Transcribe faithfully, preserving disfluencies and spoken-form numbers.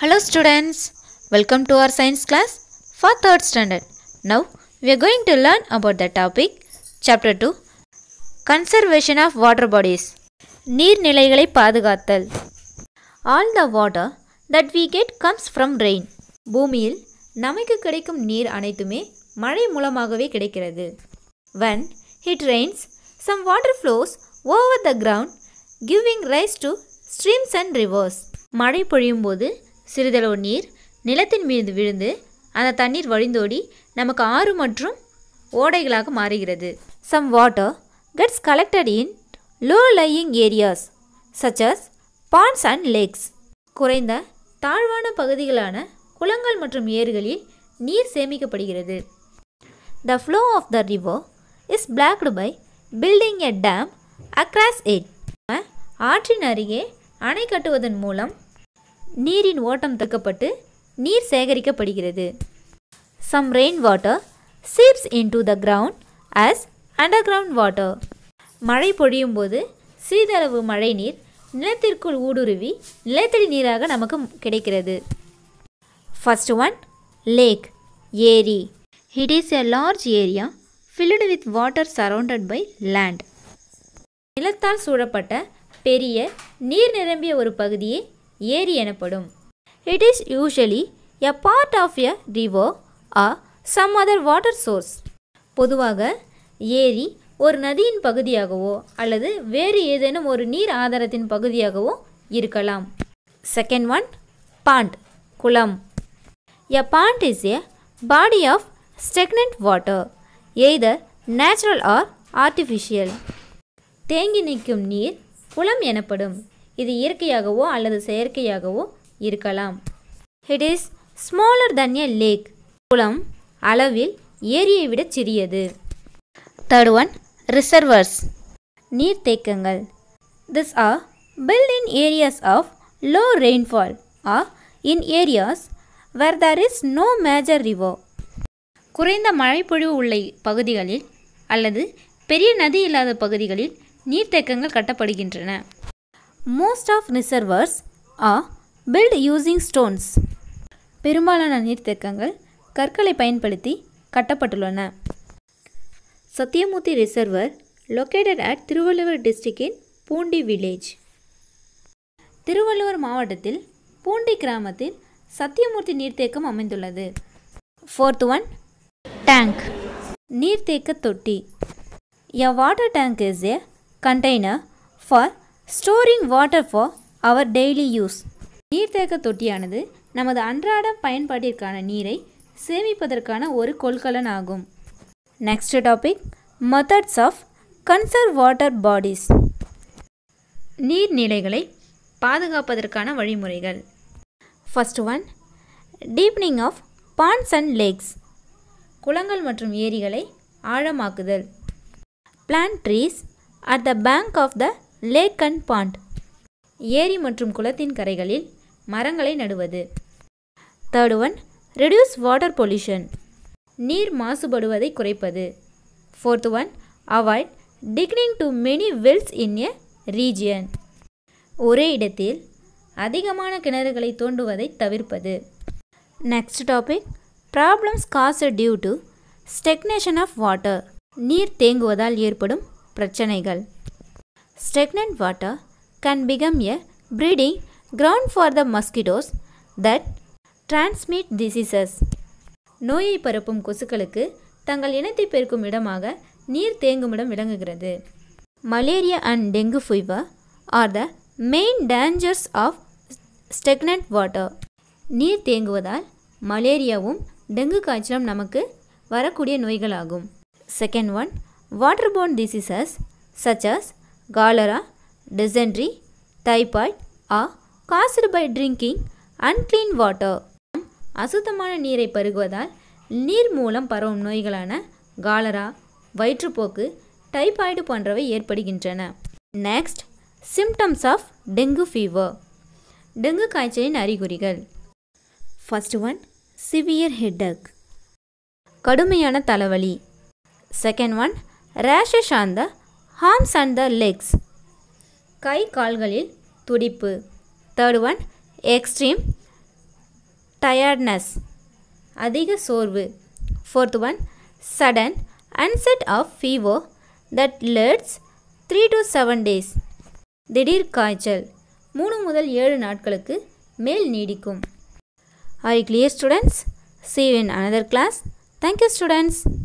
Hello students, welcome to our science class for third standard. Now we are going to learn about the topic chapter two, conservation of water bodies. நீர்நிலைகளை பாதுகாத்தல். All the water that we get comes from rain. பூமியில் நமக்கு கிடைக்கும் நீர் அனைத்துமே மழை மூலமாகவே கிடைக்கிறது. When it rains, some water flows over the ground, giving rise to streams and rivers. மழை பொழியும் போது சிறிதளவு நீர் நிலத்தின் மீது விழுந்து அந்த தண்ணீர் வழிந்தோடி நமக்கு ஆறு மற்றும் ஓடைகளாக மாறுகிறது. Some water gets collected in low-lying areas such as ponds and lakes. குறைந்த தாழ்வான பகுதிகளான குளங்கள் மற்றும் ஏரிகளில் நீர் சேமிக்கப்படுகிறது. The flow of the river is blocked by building a dam across it. ஆற்றின் அருகே அணை கட்டுவதன் மூலம் நீரின் ஓட்டம் தடுக்கப்பட்டு நீர் சேகரிக்கப்படுகிறது. Some rainwater seeps into the ground as underground water. மழை பொழியும் போது சிறிதளவு மழை நீர் நிலத்திற்குள் ஊடுருவி நிலத்தடி நீராக நமக்கு கிடைக்கிறது. First one, lake, ஏரி. It is a large area filled with water surrounded by land. நிலத்தால் சூழப்பட்ட பெரிய நீர் நிரம்பிய ஒரு பகுதியே ஏரி எனப்படும். It is usually a part of a river or some other water source. பொதுவாக ஏரி ஒரு நதியின் பகுதியாகவோ அல்லது வேறு ஏதேனும் ஒரு நீர் ஆதாரத்தின் பகுதியாகவோ இருக்கலாம். Second one, pond, குளம். A pond is a body of stagnant water, either natural or artificial. தேங்கி நிற்கும் நீர் குளம் எனப்படும். இது இயற்கையாகவோ அல்லது செயற்கையாகவோ இருக்கலாம். It is smaller than a lake. குளம் அளவில் ஏரியை விட சிறியது. Third one, reservoirs, நீர்த்தேக்கங்கள். These are built in areas of low rainfall or in areas where there is no major river. குறைந்த மழைப்பொழிவு உள்ள பகுதிகளில் அல்லது பெரிய நதி இல்லாத பகுதிகளில் நீர்த்தேக்கங்கள் கட்டப்படுகின்றன. Most of reservoirs are built using stones. பெரும்பாலான நீர்த்தேக்கங்கள் கற்களை பயன்படுத்தி கட்டப்பட்டுள்ளன. Sathyamoorthy reservoir located at Thiruvalluvar district in Poondi village. Thiruvalluvar மாவட்டத்தில் பூண்டி கிராமத்தில் சத்தியமூர்த்தி நீர்த்தேக்கம் அமைந்துள்ளது. Fourth one, tank, நீர்த்தேக்க தொட்டி. A water tank is a container for storing water for our daily use. நீர்த்தேக்க தொட்டியானது நமது அன்றாட பயன்பாட்டிற்கான நீரை சேமிப்பதற்கான ஒரு கொள்கலன் ஆகும். Next topic, methods of conserve water bodies. நீர்நிலைகளை பாதுகாப்பதற்கான வழிமுறைகள். First one, deepening of ponds and lakes, குளங்கள் மற்றும் ஏரிகளை ஆழமாக்குதல். Plant trees at the bank of the lake and pond. ஏரி மற்றும் குளத்தின் கரைகளில் மரங்களை நடுவது. Third one, reduce water pollution, நீர் மாசுபடுவதை குறைப்பது. Fourth one, avoid digging too many wells in a region. ஒரே இடத்தில் அதிகமான கிணறுகளை தோண்டுவதை தவிர்ப்பது. Next topic, problems caused due to stagnation of water, நீர் தேங்குவதால் ஏற்படும் பிரச்சனைகள். Stagnant water can become a breeding ground for the mosquitoes that transmit diseases. நோயை பரப்பும் கொசுக்களுக்கு தங்கள் இனத்தை பெருக்கும் இடமாக நீர் தேங்குமிடம் விளங்குகிறது. Malaria and dengue fever are the main dangers of stagnant water. நீர் தேங்குவதால் மலேரியாவும் டெங்கு காய்ச்சலும் நமக்கு வரக்கூடிய நோய்களாகும். Second one, waterborne diseases such as cholera, dysentery, typhoid are caused by drinking unclean water. அசுத்தமான நீரை பருகுவதால் நீர் மூலம் பரவும் நோய்களான காலரா, வயிற்றுப்போக்கு, டைபாய்டு போன்றவை ஏற்படுகின்றன. Next, symptoms of dengue fever, dengue காய்ச்சலின் அறிகுறிகள். First one, severe headache, கடுமையான தலைவலி. Second one, rashes on the arms and the legs, கை கால்களில் துடிப்பு. Third one, extreme tiredness, அதிக சோர்வு. Fourth one, sudden onset of fever that lasts three to seven days. திடீர் காய்ச்சல் மூணு முதல் ஏழு நாட்களுக்கு மேல் நீடிக்கும். Are you clear students? See you in another class. Thank you students.